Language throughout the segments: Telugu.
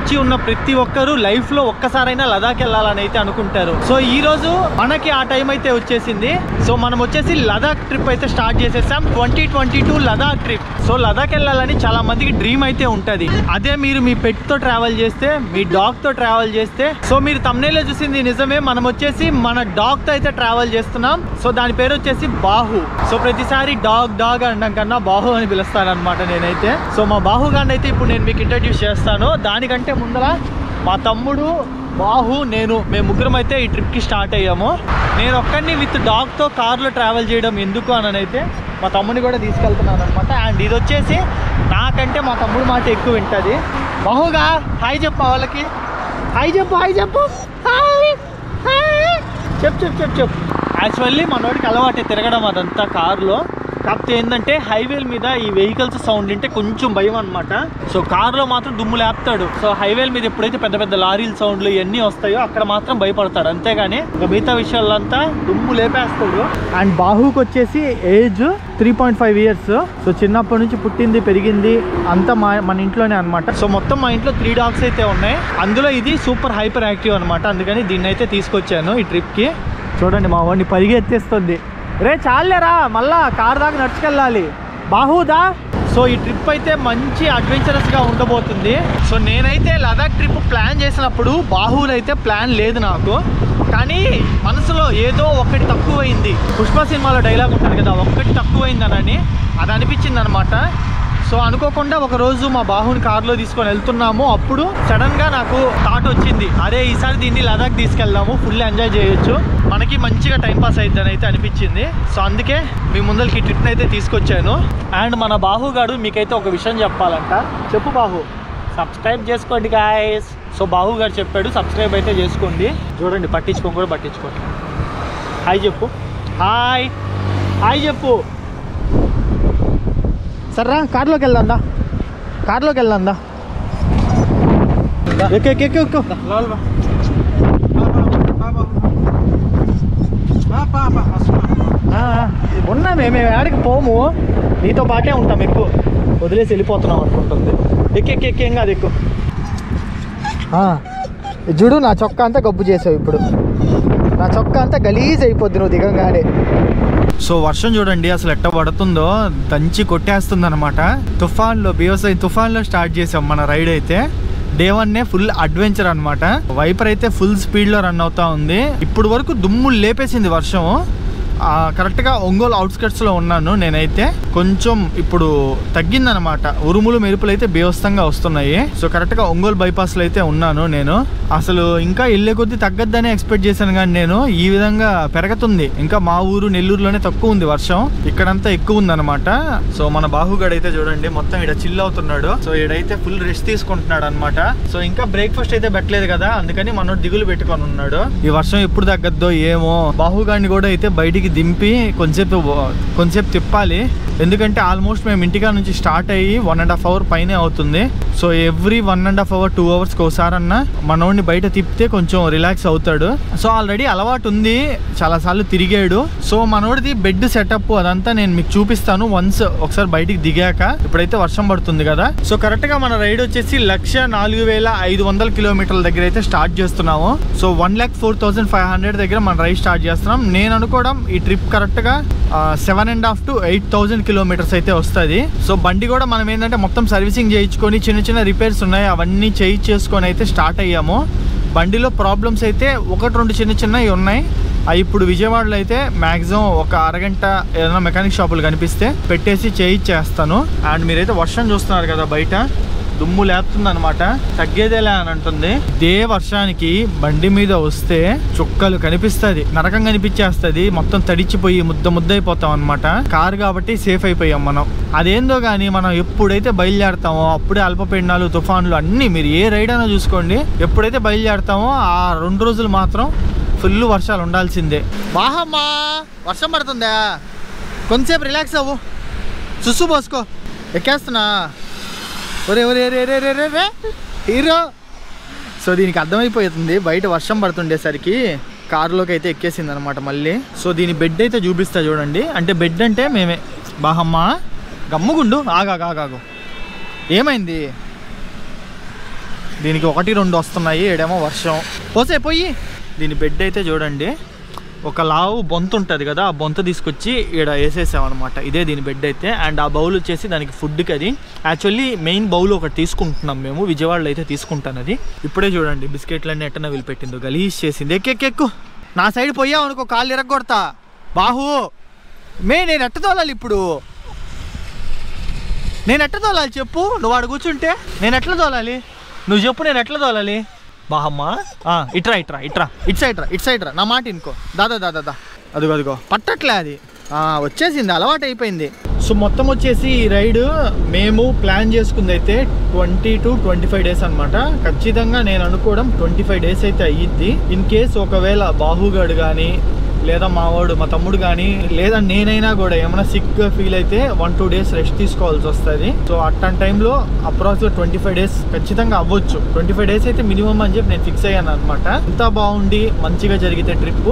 వచ్చి ఉన్న ప్రతి ఒక్కరు లైఫ్ లో ఒక్కసారైనా లదాఖ్ వెళ్ళాలని అయితే అనుకుంటారు. సో ఈ రోజు మనకి ఆ టైం అయితే వచ్చేసింది. సో మనం వచ్చేసి లదాఖ్ ట్రిప్ అయితే స్టార్ట్ చేసేసాం. 2022 లదాఖ్ ట్రిప్. సో లదాఖ్ వెళ్ళాలని చాలా మందికి డ్రీమ్ అయితే ఉంటది. అదే మీరు మీ పెట్ తో ట్రావెల్ చేస్తే, మీ డాగ్ తో ట్రావెల్ చేస్తే, సో మీరు thumbnail లో చూసింది నిజమే, మనం వచ్చేసి మన డాగ్ తో అయితే ట్రావెల్ చేస్తున్నాం. సో దాని పేరు వచ్చేసి బాహు. సో ప్రతిసారి డాగ్ అనడం కన్నా బాహు అని పిలుస్తాను అనమాట నేనైతే. సో మా బాహు గారిని అయితే ఇప్పుడు నేను మీకు ఇంట్రడ్యూస్ చేస్తాను. దానికంటే ముందర మా తమ్ముడు, బాహు, మేము ముగ్గురం అయితే ఈ ట్రిప్కి స్టార్ట్ అయ్యాము. నేను ఒక్కడిని విత్ డాగ్తో కార్లో ట్రావెల్ చేయడం ఎందుకు అని అయితే మా తమ్ముడిని కూడా తీసుకెళ్తున్నాను అనమాట. అండ్ ఇది వచ్చేసి నాకంటే మా తమ్ముడు మాట ఎక్కువ వింటుంది. బాహుగా హాయ్ చెప్పు వాళ్ళకి. హాయ్ చెప్పు హాయ్ చెప్పు. యాక్చువల్లీ మనోడికి అలవాటే తిరగడం అదంతా కార్లో. కాకపోతే ఏంటంటే హైవేల మీద ఈ వెహికల్స్ సౌండ్ అంటే కొంచెం భయం అనమాట. సో కార్లో మాత్రం దుమ్ము లేపుతాడు. సో హైవేల మీద ఎప్పుడైతే పెద్ద పెద్ద లారీల సౌండ్లు ఇవన్నీ వస్తాయో అక్కడ మాత్రం భయపడతాడు, అంతేగాని మిగతా విషయాలంతా దుమ్ము లేపేస్తాడు. అండ్ బాహుకి వచ్చేసి ఏజ్ 3.5 years. సో చిన్నప్పటి నుంచి పుట్టింది పెరిగింది అంతా మన ఇంట్లోనే అనమాట. సో మొత్తం మా ఇంట్లో 3 dogs అయితే ఉన్నాయి. అందులో ఇది సూపర్ హైపర్ యాక్టివ్ అనమాట. అందుకని దీన్ని అయితే తీసుకొచ్చాను ఈ ట్రిప్కి. చూడండి మా వాడిని పరిగెత్తేస్తుంది. రే చాలేరా, మళ్ళా కార్ దాకా నడుచుకెళ్ళాలి బాహుదా. సో ఈ ట్రిప్ అయితే మంచి అడ్వెంచరస్గా ఉండబోతుంది. సో నేనైతే లదాఖ్ ట్రిప్ ప్లాన్ చేసినప్పుడు బాహునైతే ప్లాన్ లేదు నాకు, కానీ మనసులో ఏదో ఒకటి తక్కువైంది. పుష్ప సినిమాలో డైలాగ్ ఉంటుంది కదా, ఒక్కటి తక్కువైందనని అది అనిపించింది అనమాట. సో అనుకోకుండా ఒకరోజు మా బాహుని కార్లో తీసుకొని వెళ్తున్నాము. అప్పుడు సడన్గా నాకు థాట్ వచ్చింది, అరే ఈసారి దీన్ని లదాఖ్ తీసుకెళ్దాము, ఫుల్ ఎంజాయ్ చేయొచ్చు, మనకి మంచిగా టైంపాస్ అయిద్దని అయితే అనిపించింది. సో అందుకే మీ ముందరికి ట్రిప్ని అయితే తీసుకొచ్చాను. అండ్ మన బాహు గారు మీకైతే ఒక విషయం చెప్పాలంట. చెప్పు బాహు. సబ్స్క్రైబ్ చేసుకోండి గాయస్. సో బాహు గారు చెప్పాడు సబ్స్క్రైబ్ అయితే చేసుకోండి. చూడండి పట్టించుకోండి. హాయ్ చెప్పు. హాయ్ చెప్పు. సర్రా కార్లోకి వెళ్దా ఎక్కు. ఉన్నా మేము ఆడికి పోము, నీతో పాటే ఉంటాం, ఎక్కువ వదిలేసి వెళ్ళిపోతున్నాం అనుకుంటుంది. ఎక్కేం కాదు ఎక్కువ. చూడు నా చొక్కా అంతా గబ్బు చేసావు. ఇప్పుడు నా చొక్కా అంతా గలీజ్ అయిపోద్ది నువ్వు దిగంగానే. సో వర్షం చూడండి అసలు ఎట్ట పడుతుందో, దంచి కొట్టేస్తుంది అనమాట. తుఫాన్లో స్టార్ట్ చేసాం మన రైడ్ అయితే. డే 1 ఫుల్ అడ్వెంచర్ అనమాట. వైపర్ అయితే ఫుల్ స్పీడ్లో రన్ అవుతా ఉంది. ఇప్పుడు వరకు దుమ్ము లేపేసింది వర్షం. కరెక్ట్గా ఒంగోలు అవుట్స్కట్స్లో ఉన్నాను నేనైతే. కొంచెం ఇప్పుడు తగ్గిందనమాట. ఉరుములు మెరుపులు అయితే బేవస్తంగా వస్తున్నాయి. సో కరెక్ట్గా ఒంగోలు బైపాస్లో అయితే ఉన్నాను నేను. అసలు ఇంకా వెళ్ళే కొద్దీ తగ్గద్దని ఎక్స్పెక్ట్ చేశాను, కానీ నేను ఈ విధంగా పెరుగుతుంది. ఇంకా మా ఊరు నెల్లూరులోనే తక్కువ ఉంది వర్షం, ఇక్కడంతా ఎక్కువ ఉందన్నమాట. సో మన బాహుగాడు అయితే చూడండి మొత్తం ఇక్కడ చిల్ అవుతున్నాడు. సో ఈడైతే ఫుల్ రెస్ట్ తీసుకుంటున్నాడు అనమాట. సో ఇంకా బ్రేక్ఫాస్ట్ అయితే పెట్టలేదు కదా, అందుకని మనోడు దిగులు పెట్టుకొని ఉన్నాడు. ఈ వర్షం ఎప్పుడు తగ్గద్దో ఏమో. బాహుగాడిని కూడా అయితే బయటికి దింపి కొంచెంసేపు తిప్పాలి. ఎందుకంటే ఆల్మోస్ట్ మేము ఇంటికా నుంచి స్టార్ట్ అయ్యి 1.5 hour పైనే అవుతుంది. సో ఎవ్రీ 1.5 hour 2 hours ఒకసారన్నా మనోడిని బయట తిప్పితే కొంచెం రిలాక్స్ అవుతాడు. సో ఆల్రెడీ అలవాటు ఉంది, చాలాసార్లు తిరిగాడు. సో మనోడిది బెడ్ సెటప్ అదంతా నేను మీకు చూపిస్తాను ఒకసారి బయటికి దిగాక. ఇప్పుడైతే వర్షం పడుతుంది కదా. సో కరెక్ట్గా మన రైడ్ వచ్చేసి 1,04,500 kilometers దగ్గర అయితే స్టార్ట్ చేస్తున్నాము. సో 1,04,500 దగ్గర మన రైడ్ స్టార్ట్ చేస్తున్నాం. నేను అనుకోవడం ఈ ట్రిప్ కరెక్ట్గా 7.5 to 8,000 kilometers అయితే వస్తుంది. సో బండి కూడా మనం ఏంటంటే మొత్తం సర్వీసింగ్ చేయించుకొని చిన్న రిపేర్స్ ఉన్నాయి అవన్నీ చేసుకొని అయితే స్టార్ట్ అయ్యాము. బండిలో ప్రాబ్లమ్స్ అయితే 1-2 చిన్నవి ఉన్నాయి. అవి ఇప్పుడు విజయవాడలో అయితే మ్యాక్సిమం ఒక అరగంట ఏదైనా మెకానిక్ షాపులు కనిపిస్తే పెట్టేసి చేయిచ్చేస్తాను. అండ్ మీరైతే వర్షం చూస్తున్నారు కదా, బయట దుమ్ము లేపుతుంది అనమాట. తగ్గేదేలే అని అంటుంది. ఇదే వర్షానికి బండి మీద వస్తే చుక్కలు కనిపిస్తుంది, నరకం కనిపించేస్తుంది. మొత్తం తడిచిపోయి ముద్దయిపోతాం అనమాట. కారు కాబట్టి సేఫ్ అయిపోయాం మనం. అదేందో కానీ మనం ఎప్పుడైతే బయలుదేరతామో అప్పుడే అల్పపీడనాలు, తుఫాన్లు అన్నీ, మీరు ఏ రైడ్ అయినా చూసుకోండి, ఎప్పుడైతే బయలుదేరతామో ఆ 2 రోజులు మాత్రం ఫుల్ వర్షాలు ఉండాల్సిందే. బాహమ్మా వర్షం పడుతుందా, కొంచెంసేపు రిలాక్స్ అవ్వు, సుస్సు పోసుకో. ఎక్కేస్తున్నా ఒరే హీరో. సో దీనికి అర్థమైపోతుంది బయట వర్షం పడుతుండేసరికి కారులోకి అయితే ఎక్కేసింది అనమాట మళ్ళీ. సో దీని బెడ్ అయితే చూపిస్తా చూడండి. అంటే బెడ్ అంటే మేమే. బాహమ్మ గమ్ముగుండు, ఆగాగు. ఏమైంది? దీనికి 1-2 వస్తున్నాయి, ఏడేమో వర్షం. పోసే పోయి దీని బెడ్ అయితే చూడండి, ఒక లావు బొంత ఉంటుంది కదా, ఆ బొంత తీసుకొచ్చి ఇక్కడ వేసేసామన్నమాట. ఇదే దీని బెడ్ అయితే. అండ్ ఆ బౌల్ వచ్చేసి దానికి ఫుడ్కి. అది యాక్చువల్లీ మెయిన్ బౌల్ ఒకటి తీసుకుంటున్నాం మేము, విజయవాడలో అయితే తీసుకుంటాను. అది ఇప్పుడే చూడండి బిస్కెట్లన్నీ ఎట్టన వీలుపెట్టిందో, గలీజ్ చేసింది. ఎక్కు నా సైడ్ పోయావు అనుకో, కాళ్ళు ఇరగొడతా బాహు. నేను ఎట్ట తోలాలి ఇప్పుడు? నేను ఎట్లా తోలాలి చెప్పు? నువ్వు ఆడ కూర్చుంటే నేను ఎట్లా తోలాలి? నువ్వు చెప్పు, నేను ఎట్లా తోలాలి? బాహమ్మా ఇట్రా ఇటు సైడ్ రా, నా మాట ఇంకో. దాదా అదిగో పట్టట్లే అది, వచ్చేసింది, అలవాటు అయిపోయింది. సో మొత్తం వచ్చేసి ఈ రైడ్ మేము ప్లాన్ చేసుకుంది అయితే 20 to 25 days అనమాట. ఖచ్చితంగా నేను అనుకోవడం 25 days అయితే అయ్యిద్ది. ఇన్ కేస్ ఒకవేళ బాహుగాడు కానీ లేదా మా తమ్ముడు కానీ లేదా నేనైనా కూడా ఏమైనా సిక్గా ఫీల్ అయితే 1-2 days రెస్ట్ తీసుకోవాల్సి వస్తుంది. సో అట్లాంటి టైంలో అప్రాక్సిమేట్ 25 days ఖచ్చితంగా అవ్వచ్చు. 25 days అయితే మినిమం అని చెప్పి నేను ఫిక్స్ అయ్యాను అనమాట. ఇంత బాగుండి మంచిగా జరిగితే ట్రిప్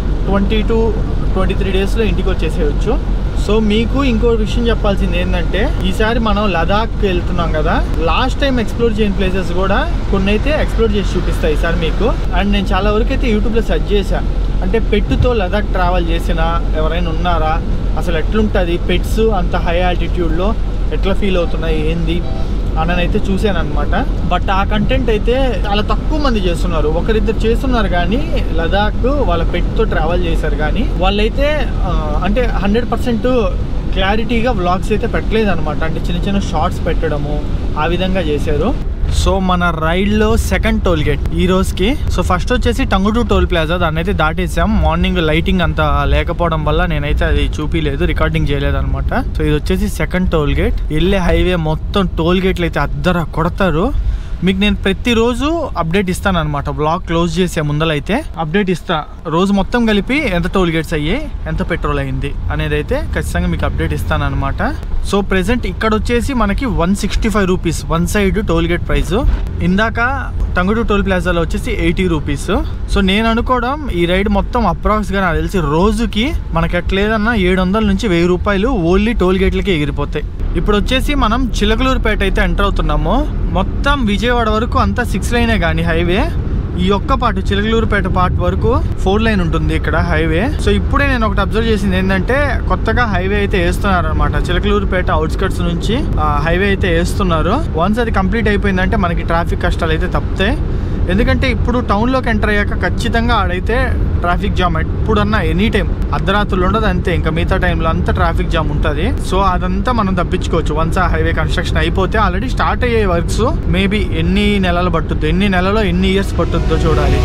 20 to 23 daysలో ఇంటికి వచ్చేసేయచ్చు. సో మీకు ఇంకో విషయం చెప్పాల్సింది ఏంటంటే, ఈసారి మనం లదాఖ్ వెళ్తున్నాం కదా, లాస్ట్ టైం ఎక్స్ప్లోర్ చేయని ప్లేసెస్ కూడా కొన్ని అయితే ఎక్స్ప్లోర్ చేసి చూపిస్తాయి ఈసారి మీకు. అండ్ నేను చాలా వరకు అయితే యూట్యూబ్లో సెర్చ్ చేశాను, అంటే పెట్టుతో లదాఖ్ ట్రావెల్ చేసిన ఎవరైనా ఉన్నారా, అసలు ఎట్లుంటుంది పెట్స్ అంత హై ఆల్టిట్యూడ్లో ఎట్లా ఫీల్ అవుతున్నాయి ఏంది అని అయితే చూశాను అనమాట. బట్ ఆ కంటెంట్ అయితే చాలా తక్కువ మంది చేస్తున్నారు. ఒకరిద్దరు చేస్తున్నారు కానీ లదాఖ్ వాళ్ళ పెట్తో ట్రావెల్ చేశారు కానీ వాళ్ళైతే అంటే 100% క్లారిటీగా వ్లాగ్స్ అయితే పెట్టలేదు అనమాట. అంటే చిన్న షార్ట్స్ పెట్టడము ఆ విధంగా చేశారు. సో మన రైడ్లో సెకండ్ టోల్ గేట్ ఈ రోజుకి. సో ఫస్ట్ వచ్చేసి టంగుటూ టోల్ ప్లాజా, దాన్ని అయితే దాటేసాం. మార్నింగ్ లైటింగ్ అంత లేకపోవడం వల్ల నేనైతే అది చూపించలేదు, రికార్డింగ్ చేయలేదు అనమాట. సో ఇది వచ్చేసి సెకండ్ టోల్ గేట్. వెళ్ళే హైవే మొత్తం టోల్ గేట్లు అయితే అద్దర కొడతారు. మీకు నేను ప్రతిరోజు అప్డేట్ ఇస్తాను అనమాట. బ్లాగ్ క్లోజ్ చేసే ముందలైతే అప్డేట్ ఇస్తా, రోజు మొత్తం కలిపి ఎంత టోల్ గేట్స్ అయ్యాయి, ఎంత పెట్రోల్ అయింది అనేది అయితే ఖచ్చితంగా మీకు అప్డేట్ ఇస్తాను అనమాట. సో ప్రెసెంట్ ఇక్కడ వచ్చేసి మనకి 165 rupees one side toll gate price. ఇందాక టంగుటూ టోల్ ప్లాజాలో వచ్చేసి 80 రూపీస్. సో నేను అనుకోవడం ఈ రైడ్ మొత్తం అప్రాక్స్గా నాకు తెలిసి రోజుకి మనకి ఎట్లేదన్నా 700 నుంచి 1000 రూపాయలు ఓన్లీ టోల్ గేట్లకి ఎగిరిపోతాయి. ఇప్పుడు వచ్చేసి మనం చిలకలూరుపేట అయితే ఎంటర్ అవుతున్నాము. మొత్తం విజయవాడ వరకు అంతా 6 లైనే కానీ హైవే. ఈ ఒక్క పార్ట్ చిలకలూరుపేట పార్ట్ వరకు 4 లైన్ ఉంటుంది ఇక్కడ హైవే. సో ఇప్పుడే నేను ఒకటి అబ్జర్వ్ చేసింది ఏంటంటే, కొత్తగా హైవే అయితే వేస్తున్నారు అనమాట. చిలకలూరుపేట అవుట్స్కట్స్ నుంచి హైవే అయితే వేస్తున్నారు. వన్స్ అది కంప్లీట్ అయిపోయిందంటే మనకి ట్రాఫిక్ కష్టాలు అయితే తప్పుతాయి. ఎందుకంటే ఇప్పుడు టౌన్లోకి ఎంటర్ అయ్యాక ఖచ్చితంగా ఆడైతే ట్రాఫిక్ జామ్ ఎప్పుడన్నా ఎనీ టైం, అర్ధరాత్రులు ఉండదు అంతే, ఇంకా మిగతా టైంలో అంతా ట్రాఫిక్ జామ్ ఉంటుంది. సో అదంతా మనం తప్పించుకోవచ్చు వన్స్ ఆ హైవే కన్స్ట్రక్షన్ అయిపోతే. ఆల్రెడీ స్టార్ట్ అయ్యే వర్క్స్ మేబీ ఎన్ని నెలలు పట్టుద్దో, ఎన్ని నెలలో ఎన్ని ఇయర్స్ పట్టుద్దో చూడాలి.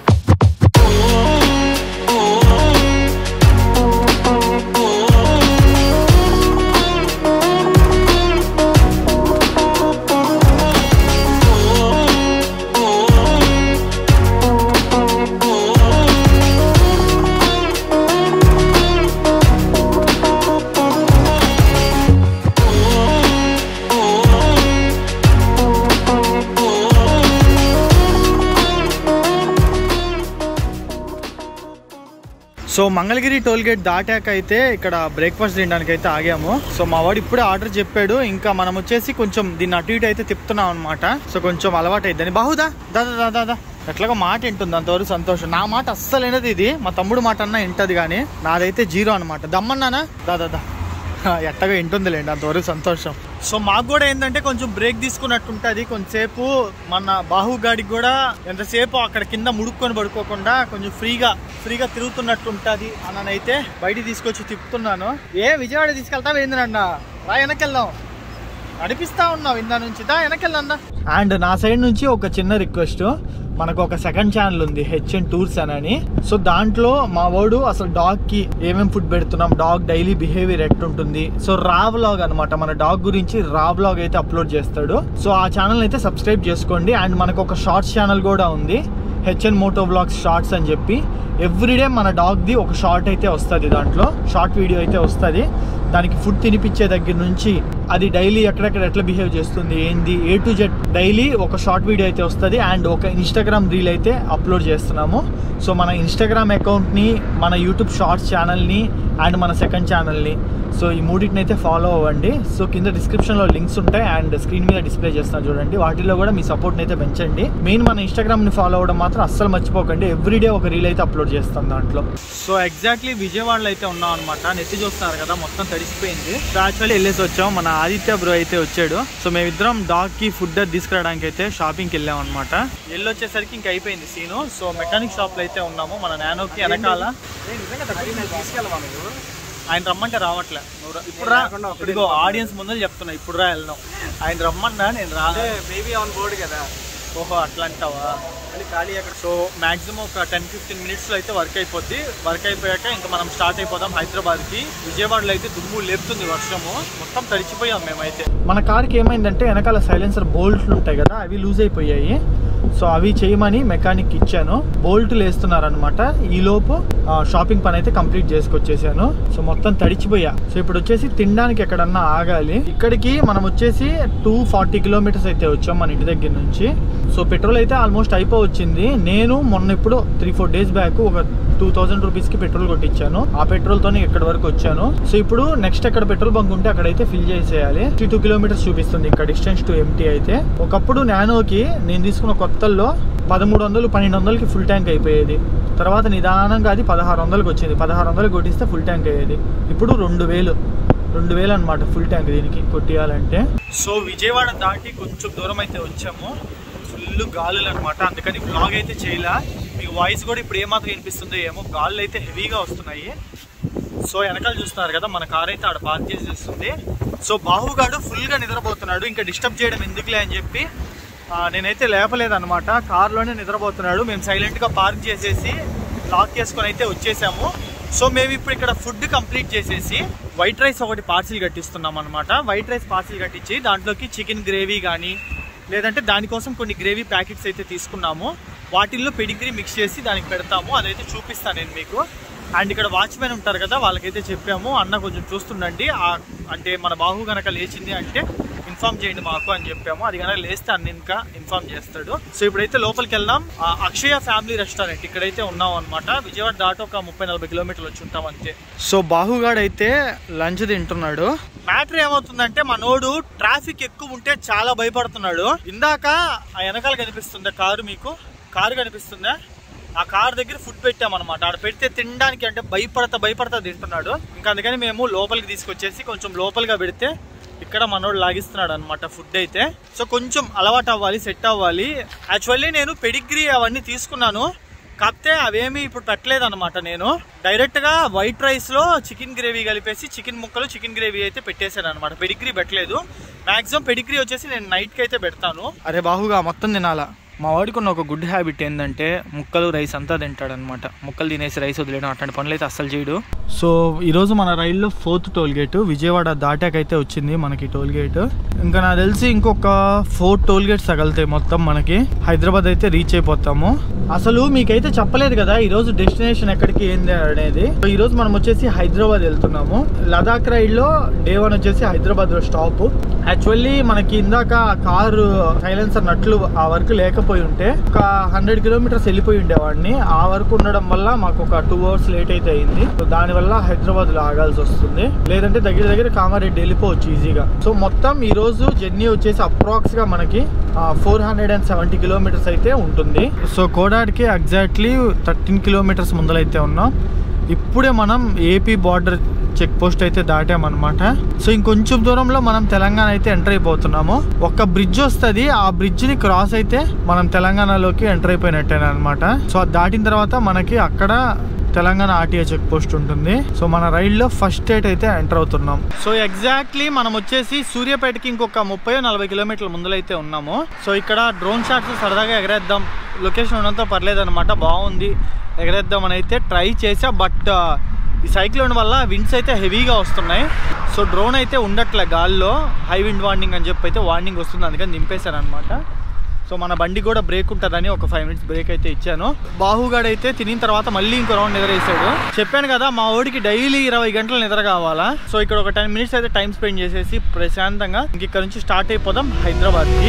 సో మంగళగిరి టోల్ గేట్ దాటాక అయితే ఇక్కడ బ్రేక్ఫాస్ట్ తినడానికి అయితే ఆగాము. సో మా వాడు ఇప్పుడే ఆర్డర్ చెప్పాడు. ఇంకా మనం వచ్చేసి కొంచెం దీన్ని అటు ఇటు అయితే తిప్పుతున్నాం అనమాట. సో కొంచెం అలవాటు అయిద్దని. బాహుదా దాదా ఎట్లాగో మాట వింటుంది, అంతవరకు సంతోషం. నా మాట అస్సలు వినది ఇది, మా తమ్ముడు మాట అన్నా వింటది కానీ నాదైతే 0 అనమాట. దమ్మన్నానా దాదా ఎట్టగా వింటుందిలేండి, అంతవరకు సంతోషం. సో మాకు కూడా ఏంటంటే కొంచెం బ్రేక్ తీసుకున్నట్టు ఉంటుంది. కొంచెంసేపు మన బాహుగాడికి కూడా ఎంతసేపు అక్కడ కింద ముడుక్కొని పడుకోకుండా కొంచెం ఫ్రీగా తిరుగుతున్నట్టు ఉంటుంది అని అయితే బయటికి తీసుకొచ్చి తిప్పుతున్నాను. విజయవాడ తీసుకెళ్తావు ఏందన్నా? రా వెనకెళ్దాం, నడిపిస్తా ఉన్నావు ఇందా నుంచి, దా వెనకెళ్దా. అండ్ నా సైడ్ నుంచి ఒక చిన్న రిక్వెస్ట్, మనకు ఒక సెకండ్ ఛానల్ ఉంది HN టూర్స్ అని. సో దాంట్లో మా వాడు అసలు డాగ్ కి ఏమేమి ఫుడ్ పెడుతున్నాం, డాగ్ డైలీ బిహేవియర్ ఎట్టుంటుంది, సో రా వ్లాగ్ అనమాట, మన డాగ్ గురించి రా వ్లాగ్ అయితే అప్లోడ్ చేస్తాడు. సో ఆ ఛానల్ అయితే సబ్స్క్రైబ్ చేసుకోండి. అండ్ మనకు ఒక షార్ట్స్ ఛానల్ కూడా ఉంది, HN మోటో వ్లాగ్స్ షార్ట్స్ అని చెప్పి. ఎవ్రీడే మన డాగ్ది ఒక షార్ట్ అయితే వస్తుంది, దాంట్లో షార్ట్ వీడియో అయితే వస్తుంది. దానికి ఫుడ్ తినిపించే దగ్గర నుంచి అది డైలీ ఎక్కడెక్కడ ఎట్లా బిహేవ్ చేస్తుంది ఏంది A to Z డైలీ ఒక షార్ట్ వీడియో అయితే వస్తుంది. అండ్ ఒక ఇన్స్టాగ్రామ్ రీల్ అయితే అప్లోడ్ చేస్తున్నాము. సో మన ఇన్స్టాగ్రామ్ అకౌంట్ని, మన యూట్యూబ్ షార్ట్స్ ఛానల్ని అండ్ మన సెకండ్ ఛానల్ని, సో ఈ మూడింటిని అయితే ఫాలో అవ్వండి. సో కింద డిస్క్రిప్షన్లో లింక్స్ ఉంటాయి అండ్ స్క్రీన్ మీద డిస్ప్లే చేస్తున్నారు చూడండి. వాటిలో కూడా మీ సపోర్ట్ని అయితే పెంచండి. మెయిన్ మన ఇన్స్టాగ్రామ్ని ఫాలో అవ్వడం మాత్రం అస్సలు మర్చిపోకండి. ఎవ్రీడే ఒక రీల్ అయితే అప్లోడ్ చేస్తాం దాంట్లో. సో ఎగ్జాక్ట్లీ విజయవాడలో అయితే ఉన్నాం అనమాట. నెత్తి చూస్తున్నారు కదా, మొత్తం తడిసిపోయింది. సో యాక్చువల్లీ వెళ్ళేసి వచ్చాం. మన ఆదిత్య బ్రో అయితే వచ్చాడు. సో మేమిద్దరం డాగ్కి ఫుడ్ తీసుకురావడానికి అయితే షాపింగ్కి వెళ్ళాం అనమాట. వెళ్ళొచ్చేసరికి ఇంక అయిపోయింది సీను. సో మెకానిక్ షాప్లో అయితే ఉన్నాము. మన నానోకి వెనకాల ఆయన రమ్మంటే రావట్లే. ఇప్పుడు రా, ఇదిగో ఆడియన్స్ ముందు చెప్తున్నా, ఇప్పుడు రా వెళ్దాం. ఆయన రమ్మన్నా నేను రా. మేబీ ఆన్ బోర్డు కదా. ఓహో అట్లా అంటావా? ఖాళీ అక్కడ. సో మాక్సిమం ఒక 10-15 మినిట్స్లో అయితే వర్క్ అయిపోద్ది. వర్క్ అయిపోయాక ఇంకా మనం స్టార్ట్ అయిపోదాం హైదరాబాద్కి. విజయవాడలో అయితే దుమ్ము లేపుతుంది వర్షము, మొత్తం తడిచిపోయాం మేమైతే. మన కార్కి ఏమైందంటే వెనకాల సైలెన్సర్ బోల్ట్లు ఉంటాయి కదా, అవి లూజ్ అయిపోయాయి. సో అవి చేయమని మెకానిక్ ఇచ్చాను. బోల్ట్లు వేస్తున్నారనమాట. ఈలోపు షాపింగ్ పని అయితే కంప్లీట్ చేసుకొచ్చేసాను. సో మొత్తం తడిచిపోయా. సో ఇప్పుడు వచ్చేసి తినడానికి ఎక్కడన్నా ఆగాలి. ఇక్కడికి మనం వచ్చేసి 240 కిలోమీటర్స్ అయితే వచ్చాం మన ఇంటి దగ్గర నుంచి. సో పెట్రోల్ అయితే ఆల్మోస్ట్ అయిపోవచ్చింది. నేను మొన్న ఇప్పుడు 3-4 డేస్ బ్యాక్ ఒక 2000 రూపీస్కి పెట్రోల్ కొట్టించాను. ఆ పెట్రోల్తోనే ఇక్కడ వరకు వచ్చాను. సో ఇప్పుడు నెక్స్ట్ ఎక్కడ పెట్రోల్ బంక్ ఉంటే అక్కడైతే ఫిల్ చేసేయాలి. 2 కిలోమీటర్స్ చూపిస్తుంది ఇక్కడ డిస్టెన్స్ టు ఎంటీ అయితే. ఒకప్పుడు నానోకి నేను తీసుకున్న కొత్తల్లో 1300-1200కి ఫుల్ ట్యాంక్ అయిపోయేది. తర్వాత నిదానంగా అది 1600కి వచ్చింది. 1600కి కొట్టిస్తే ఫుల్ ట్యాంక్ అయ్యేది. ఇప్పుడు 2000 అనమాట ఫుల్ ట్యాంక్ దీనికి కొట్టియాలంటే. సో విజయవాడ దాటి కొంచెం దూరం అయితే వచ్చాము. ఫుల్ గాలులు అనమాట, అందుకని బ్లాగ్ అయితే చేయలే. మీకు వాయిస్ కూడా ఇప్పుడు ఏమాత్రం వినిపిస్తుందో ఏమో, గాలులు అయితే హెవీగా వస్తున్నాయి. సో వెనకాల చూస్తున్నారు కదా, మన కార్ అయితే ఆడ పార్క్ చేసేస్తుంది. సో బాహుగాడు ఫుల్గా నిద్రపోతున్నాడు. ఇంకా డిస్టర్బ్ చేయడం ఎందుకులే అని చెప్పి నేనైతే లేపలేదన్నమాట. కార్లోనే నిద్రపోతున్నాడు. మేము సైలెంట్గా పార్క్ చేసేసి లాక్ చేసుకొని అయితే వచ్చేసాము. సో మేము ఇప్పుడు ఇక్కడ ఫుడ్ కంప్లీట్ చేసేసి వైట్ రైస్ ఒకటి పార్సిల్ కట్టిస్తున్నాం అనమాట. వైట్ రైస్ పార్సిల్ కట్టించి దాంట్లోకి చికెన్ గ్రేవీ కానీ లేదంటే దానికోసం కొన్ని గ్రేవీ ప్యాకెట్స్ అయితే తీసుకున్నాము. వాటిల్లో పెడిగ్రీ మిక్స్ చేసి దానికి పెడతాము. అదైతే చూపిస్తాను నేను మీకు. అండ్ ఇక్కడ వాచ్మెన్ ఉంటారు కదా, వాళ్ళకైతే చెప్పాము, అన్న కొంచెం చూస్తుండండి, అంటే మన బాహు కనుక లేచింది అంటే ఇన్ఫార్మ్ చేయండి మాకు అని చెప్పాము. అది కనుక లేస్తే అన్న ఇంకా ఇన్ఫార్మ్ చేస్తాడు. సో ఇప్పుడైతే లోపలికి వెళ్దాం. అక్షయ ఫ్యామిలీ రెస్టారెంట్ ఇక్కడైతే ఉన్నాం అనమాట. విజయవాడ దాటి ఒక 30-40 కిలోమీటర్లు వచ్చి ఉంటాం అంతే. సో బాహుగాడు అయితే లంచ్ తింటున్నాడు. మ్యాటర్ ఏమవుతుందంటే మనోడు ట్రాఫిక్ ఎక్కువ ఉంటే చాలా భయపడుతున్నాడు. ఇందాక ఆ వెనకాల కనిపిస్తుందా కారు, మీకు కారు కనిపిస్తుందా? ఆ కార్ దగ్గర ఫుడ్ పెట్టామన్నమాట. ఆడ పెడితే తినడానికి అంటే భయపడతా తింటున్నాడు. ఇంకా అందుకని మేము లోపలికి తీసుకొచ్చేసి కొంచెం లోపలిగా పెడితే ఇక్కడ మనోడు లాగిస్తున్నాడు అనమాట ఫుడ్ అయితే. సో కొంచెం అలవాటు అవ్వాలి, సెట్ అవ్వాలి. యాక్చువల్లీ నేను పెడిగ్రీ అవన్నీ తీసుకున్నాను, కాకపోతే అవేమీ ఇప్పుడు పెట్టలేదు అనమాట. నేను డైరెక్ట్గా వైట్ రైస్లో చికెన్ గ్రేవీ కలిపేసి చికెన్ ముక్కలు చికెన్ గ్రేవీ అయితే పెట్టేశాను అనమాట. పెడిగ్రీ పెట్టలేదు. మ్యాక్సిమం పెడిగ్రీ వచ్చేసి నేను నైట్కి అయితే పెడతాను. అరే బాహుగా మొత్తం తినాలా. మా వాడికి ఉన్న ఒక గుడ్ హ్యాబిట్ ఏంటంటే ముక్కలు రైస్ అంతా తింటాడనమాట. ముక్కలు తినేసి రైస్ వదిలేయడం అట్లాంటి పనులు అయితే అస్సలు చేయడు. సో ఈరోజు మన రైల్లో 4th టోల్ గేట్ విజయవాడ దాటాకైతే వచ్చింది మనకి టోల్ గేట్. ఇంకా నాకు తెలిసి ఇంకొక 4 టోల్ గేట్స్ తగలుతాయి మొత్తం మనకి. హైదరాబాద్ అయితే రీచ్ అయిపోతాము. అసలు మీకైతే చెప్పలేదు కదా ఈరోజు డెస్టినేషన్ ఎక్కడికి ఏంది అనేది. ఈరోజు మనం వచ్చేసి హైదరాబాద్ వెళ్తున్నాము. లదాఖ్ రైడ్లో డే 1 వచ్చేసి హైదరాబాద్లో స్టాప్. యాక్చువల్లీ మనకి ఇందాక కారు సైలెన్సర్ నట్లు ఆ వరకు లేకపోయి ఉంటే ఒక 100 కిలోమీటర్స్ వెళ్ళిపోయి ఉండేవాడిని. ఆ వరకు ఉండడం వల్ల మాకు ఒక 2 అవర్స్ లేట్ అయితే అయింది. సో దానివల్ల హైదరాబాద్లో ఆగాల్సి వస్తుంది. లేదంటే దగ్గర కామారెడ్డి వెళ్ళిపోవచ్చు ఈజీగా. సో మొత్తం ఈరోజు జర్నీ వచ్చేసి అప్రాక్స్ గా మనకి 470 కిలోమీటర్స్ అయితే ఉంటుంది. సో కోడాడ్కి ఎగ్జాక్ట్లీ 13 కిలోమీటర్స్ ముందలైతే ఉన్నాం. ఇప్పుడే మనం ఏపీ బార్డర్ చెక్ పోస్ట్ అయితే దాటామన్నమాట. సో ఇంకొంచెం దూరంలో మనం తెలంగాణ అయితే ఎంటర్ అయిపోతున్నాము. ఒక బ్రిడ్జ్ వస్తుంది, ఆ బ్రిడ్జ్ని క్రాస్ అయితే మనం తెలంగాణలోకి ఎంటర్ అయిపోయినట్టేనా అనమాట. సో అది దాటిన తర్వాత మనకి అక్కడ తెలంగాణ ఆర్టీఏ చెక్ పోస్ట్ ఉంటుంది. సో మన రైల్లో ఫస్ట్ స్టేట్ అయితే ఎంటర్ అవుతున్నాం. సో ఎగ్జాక్ట్లీ మనం వచ్చేసి సూర్యాపేటకి ఇంకొక 30-40 కిలోమీటర్ల ముందలైతే ఉన్నాము. సో ఇక్కడ డ్రోన్ షాట్స్ సరదాగా ఎగరేద్దాం, లొకేషన్ ఉన్నంత పర్లేదు అనమాట, బాగుంది, ఎగరేద్దామని అయితే ట్రై చేసా. బట్ ఈ సైక్లోన్ వల్ల విండ్స్ అయితే హెవీగా వస్తున్నాయి. సో డ్రోన్ అయితే ఉండట్లే గాల్లో, హై విండ్ వార్నింగ్ అని చెప్పి అయితే వార్నింగ్ వస్తుంది, అందుకని నింపేశాను అనమాట. సో మన బండి కూడా బ్రేక్ ఉంటుందని ఒక 5 మినిట్స్ బ్రేక్ అయితే ఇచ్చాను. బాహుగాడు అయితే తినిన తర్వాత మళ్ళీ ఇంకో రౌండ్ నిద్రేసాడు. చెప్పాను కదా మా ఓడికి డైలీ 20 గంటలు నిద్ర కావాలా. సో ఇక్కడ ఒక 10 మినిట్స్ అయితే టైం స్పెండ్ చేసేసి ప్రశాంతంగా ఇక్కడ నుంచి స్టార్ట్ అయిపోదాం హైదరాబాద్కి.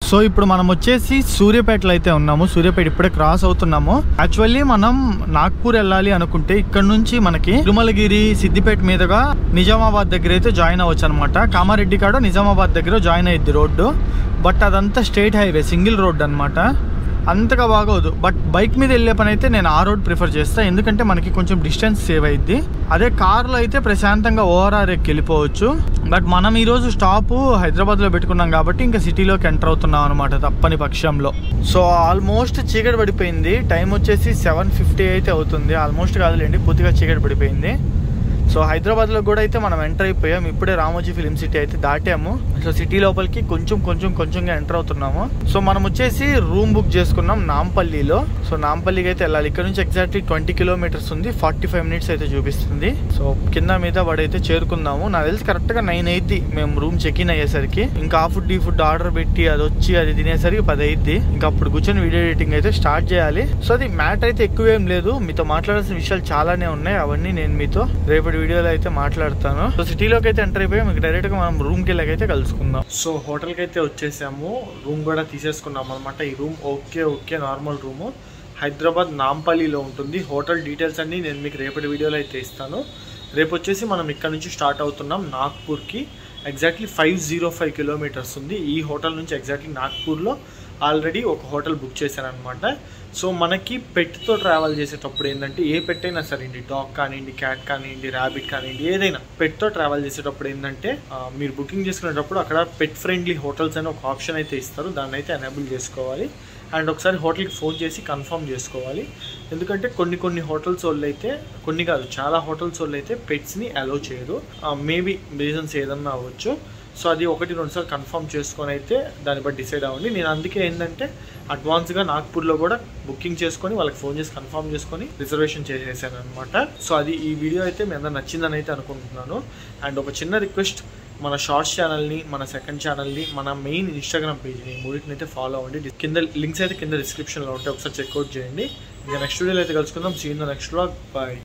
సో ఇప్పుడు మనం వచ్చేసి సూర్యాపేటలో అయితే ఉన్నాము. సూర్యాపేట ఇప్పుడే క్రాస్ అవుతున్నాము. యాక్చువల్లీ మనం నాగ్పూర్ వెళ్ళాలి అనుకుంటే ఇక్కడ నుంచి మనకి తిరుమలగిరి సిద్దిపేట మీదుగా నిజామాబాద్ దగ్గర అయితే జాయిన్ అవ్వచ్చు అనమాట. కామారెడ్డి కాడ నిజామాబాద్ దగ్గర జాయిన్ అయ్యిద్ది రోడ్డు. బట్ అదంతా స్టేట్ హైవే, సింగిల్ రోడ్ అనమాట. అంతగా బాగోదు. బట్ బైక్ మీద వెళ్ళే పని అయితే నేను ఆ రోడ్ ప్రిఫర్ చేస్తాను, ఎందుకంటే మనకి కొంచెం డిస్టెన్స్ సేవ్ అయ్యిద్ది. అదే కార్లో అయితే ప్రశాంతంగా ఓఆర్ఆర్ ఎక్కి వెళ్ళిపోవచ్చు. బట్ మనం ఈరోజు స్టాప్ హైదరాబాద్లో పెట్టుకున్నాం కాబట్టి ఇంకా సిటీలోకి ఎంటర్ అవుతున్నాం అనమాట తప్పని పక్షంలో. సో ఆల్మోస్ట్ చీకటి పడిపోయింది. టైం వచ్చేసి 7:50 అయితే అవుతుంది. ఆల్మోస్ట్ కాదులేండి, పూర్తిగా చీకటి పడిపోయింది. సో హైదరాబాద్లో కూడా అయితే మనం ఎంటర్ అయిపోయాం. ఇప్పుడే రామోజీ ఫిలిం సిటీ అయితే దాటాము. సో సిటీ లోపలికి కొంచెంగా ఎంటర్ అవుతున్నాము. సో మనం వచ్చేసి రూమ్ బుక్ చేసుకున్నాం నాంపల్లిలో. సో నాంపల్లికి అయితే వెళ్ళాలి. ఇక్కడ నుంచి ఎగ్జాక్ట్లీ 20 కిలోమీటర్స్ ఉంది. 45 మినిట్స్ అయితే చూపిస్తుంది. సో కింద మీద పడైతే చేరుకుందాము. నాకు తెలిసి కరెక్ట్గా 9 అయింది మేము రూమ్ చెక్ ఇన్ అయ్యేసరికి. ఇంకా ఆ ఫుడ్ ఈ ఫుడ్ ఆర్డర్ పెట్టి అది వచ్చి అది తినేసరికి 10 అయింది. ఇంకా అప్పుడు కూర్చొని వీడియో ఎడిటింగ్ అయితే స్టార్ట్ చేయాలి. సో అది మ్యాటర్ అయితే ఎక్కువేం లేదు. మీతో మాట్లాడాల్సిన విషయాలు చాలానే ఉన్నాయి. అవన్నీ నేను మీతో రేపటి వీడియోలో అయితే మాట్లాడతాను. సో సిటీలోకి అయితే ఎంటర్ అయిపోయి మీకు డైరెక్ట్ గా మనం రూమ్ కి వెళ్ళకైతే కలుసుకుందాం. సో హోటల్ కి అయితే వచ్చేసాము. రూమ్ కూడా తీసేసుకున్నాం అనమాట. ఈ room okay normal room Hyderabad నాంపల్లిలో ఉంటుంది. హోటల్ డీటెయిల్స్ అన్ని నేను మీకు రేపటి వీడియోలో అయితే ఇస్తాను. రేపు వచ్చేసి మనం ఇక్కడ నుంచి స్టార్ట్ అవుతున్నాం నాగ్పూర్కి. ఎగ్జాక్ట్లీ 505 కిలోమీటర్స్ ఉంది. ఈ హోటల్ నుంచి ఎగ్జాక్ట్లీ నాగ్పూర్లో ఆల్రెడీ ఒక హోటల్ బుక్ చేశాను అనమాట. సో మనకి పెట్తో ట్రావెల్ చేసేటప్పుడు ఏంటంటే ఏ పెట్ అయినా సరే, డాగ్ కానివ్వండి, క్యాట్ కానివ్వండి, ర్యాబిట్ కానివ్వండి, ఏదైనా పెట్తో ట్రావెల్ చేసేటప్పుడు ఏంటంటే మీరు బుకింగ్ చేసుకునేటప్పుడు అక్కడ పెట్ ఫ్రెండ్లీ హోటల్స్ అని ఒక ఆప్షన్ అయితే ఇస్తారు. దాన్ని అయితే ఎనేబుల్ చేసుకోవాలి. అండ్ ఒకసారి హోటల్కి ఫోన్ చేసి కన్ఫర్మ్ చేసుకోవాలి. ఎందుకంటే కొన్ని హోటల్స్ వాళ్ళు అయితే, కొన్ని కాదు చాలా హోటల్స్ వాళ్ళు అయితే పెట్స్ని అలౌ చేయరు. మేబీ రీజన్స్ ఏదన్నా అవ్వచ్చు. సో అది 1-2 సార్లు కన్ఫర్మ్ చేసుకొని అయితే దాన్ని బట్టి డిసైడ్ అవ్వండి. నేను అందుకే ఏంటంటే అడ్వాన్స్గా నాగ్పూర్లో కూడా బుకింగ్ చేసుకొని వాళ్ళకి ఫోన్ చేసి కన్ఫర్మ్ చేసుకొని రిజర్వేషన్ చేసేసాను అనమాట. సో అది ఈ వీడియో అయితే మీ అందరూ నచ్చిందని అయితే అనుకుంటున్నాను. అండ్ ఒక చిన్న రిక్వెస్ట్, మన షార్ట్స్ ఛానల్ని, మన సెకండ్ ఛానల్ని, మన మెయిన్ ఇన్స్టాగ్రామ్ పేజ్ని మూడింటిని అయితే ఫాలో అవ్వండి. కింద లింక్స్ అయితే కింద డిస్క్రిప్షన్లో ఉంటాయి, ఒకసారి చెక్అవుట్ చేయండి. ఇంకా నెక్స్ట్ వీడియోలో అయితే కలుసుకుందాం. See in the next vlog. Bye.